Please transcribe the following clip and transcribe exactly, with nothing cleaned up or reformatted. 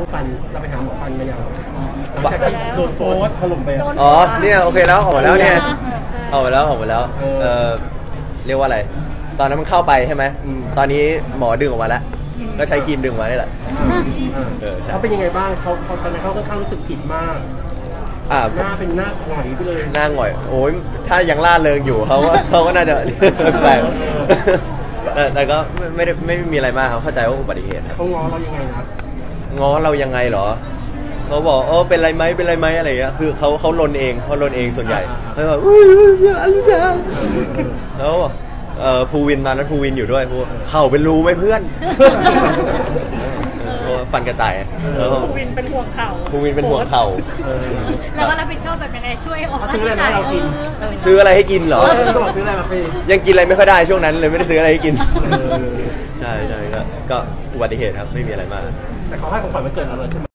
ฟันเราไปหาหมอฟันมาอย่างหลังจากที่โดนโฟสถล่มไปอ๋อเนี่ยโอเคแล้วออกมาแล้วเนี่ยออกมาแล้วออกมาแล้วเออเรียกว่าอะไรตอนนั้นมันเข้าไปใช่ไหมตอนนี้หมอดึงออกมาแล้วก็ใช้ครีมดึงมานี่แหละเขาเป็นยังไงบ้างเขาเขาตอนนั้นเขาค่อนข้างรู้สึกผิดมากอ่าหน้าเป็นหน้าหงอยไปเลยหน้าหงอยโอ้ยถ้ายังล่าเริงอยู่เขาเขาก็น่าจะแปลกแต่ก็ไม่ได้ไม่มีอะไรมากเขาเข้าใจว่าอุบัติเหตุครับเขาง้อเรายังไงครับง้อเรายังไงเหรอเขาบอกเออเป็นไรไหมเป็นไรไหมอะไรอย่างเงี้ยคือเขาเขาลนเองเขาลนเองส่วนใหญ่เขาบอกอุ้ยอะไรจ้าแล้วเอ่อภูวินมาแล้วภูวินอยู่ด้วยภูเข่าเป็นรูไหมเพื่อนฟันกระต่ายภูวินเป็นห่วงเข่าภูวินเป็นห่วงเข่าแล้วก็รับผิดชอบแบบยังไงช่วยออกซื้ออะไรให้เรากินซื้ออะไรให้กินเหรอซื้ออะไรมาฟรียังกินอะไรไม่ค่อยได้ช่วงนั้นเลยไม่ได้ซื้ออะไรให้กินใช่ใช่ก็อุบัติเหตุครับไม่มีอะไรมากแต่เขาให้ของขวัญวันเกิดเราเลย